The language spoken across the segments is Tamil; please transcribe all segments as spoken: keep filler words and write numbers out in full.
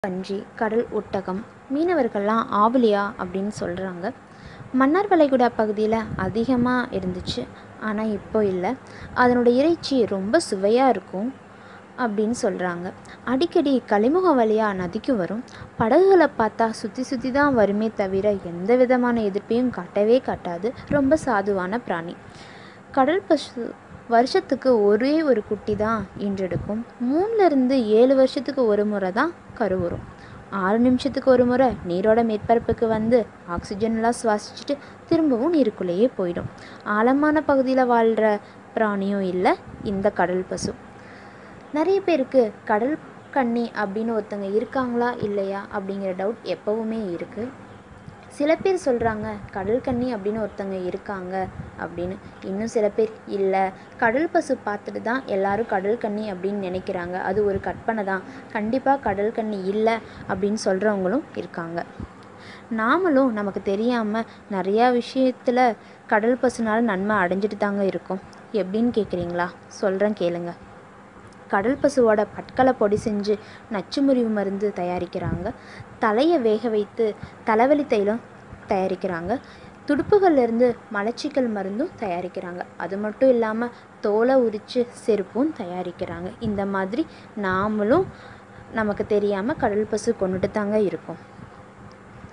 பன்றி, கடல் ஒட்டகம், மீனவர்கள்லாம் ஆவுலியா அப்படின்னு சொல்கிறாங்க. மன்னார் வளைகுடா பகுதியில் அதிகமாக இருந்துச்சு, ஆனால் இப்போ இல்லை. அதனோட இறைச்சி ரொம்ப சுவையாக இருக்கும் அப்படின்னு சொல்கிறாங்க. அடிக்கடி கலிமுகம் வழியாக நதிக்கு வரும். படகுகளை பார்த்தா சுற்றி சுற்றி தான் வருமே தவிர எந்த விதமான எதிர்ப்பையும் காட்டவே காட்டாது. ரொம்ப சாதுவான பிராணி. கடல் பசு வருஷத்துக்கு ஒரே ஒரு குட்டி தான் ஈன்றெடுக்கும். மூணுலேருந்து ஏழு வருஷத்துக்கு ஒரு முறை தான் கருவுறும். ஆறு நிமிஷத்துக்கு ஒரு முறை நீரோட மேற்பரப்புக்கு வந்து ஆக்சிஜன்லாம் சுவாசிச்சுட்டு திரும்பவும் நீருக்குள்ளேயே போயிடும். ஆழமான பகுதியில் வாழ்கிற பிராணியும் இல்லை இந்த கடல் பசு. நிறைய பேருக்கு கடல் கன்னி அப்படின்னு ஒருத்தங்க இருக்காங்களா இல்லையா அப்படிங்கிற டவுட் எப்போவுமே இருக்குது. சில பேர் சொல்கிறாங்க கடல் கன்னி அப்படின்னு ஒருத்தங்க இருக்காங்க அப்படின்னு. இன்னும் சில பேர் இல்லை, கடல் பசு பார்த்துட்டு தான் எல்லாரும் கடல் கன்னி அப்படின்னு நினைக்கிறாங்க, அது ஒரு கற்பனை தான், கண்டிப்பாக கடல் கன்னி இல்லை அப்படின்னு சொல்கிறவங்களும் இருக்காங்க. நாமளும் நமக்கு தெரியாமல் நிறையா விஷயத்தில் கடல் பசுனால் நன்மை அடைஞ்சிட்டு தாங்க இருக்கோம். எப்படின்னு கேட்குறீங்களா? சொல்கிறேன் கேளுங்க. கடல் பசுவோட பட்களை பொடி செஞ்சு நச்சு முறிவு மருந்து தயாரிக்கிறாங்க. தலையை வேக வைத்து தலைவலி தைலம் தயாரிக்கிறாங்க. துடுப்புகள்லேருந்து மலச்சிக்கல் மருந்தும் தயாரிக்கிறாங்க. அது மட்டும் இல்லாமல் தோலை உரித்து செருப்பும் தயாரிக்கிறாங்க. இந்த மாதிரி நாமளும் நமக்கு தெரியாமல் கடல் பசு கொண்டுட்டு தாங்க இருக்கோம்.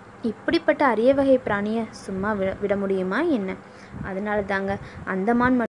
இப்படிப்பட்ட அரிய வகை பிராணியை சும்மா விட விட முடியுமா என்ன? அதனால தாங்க அந்தமான்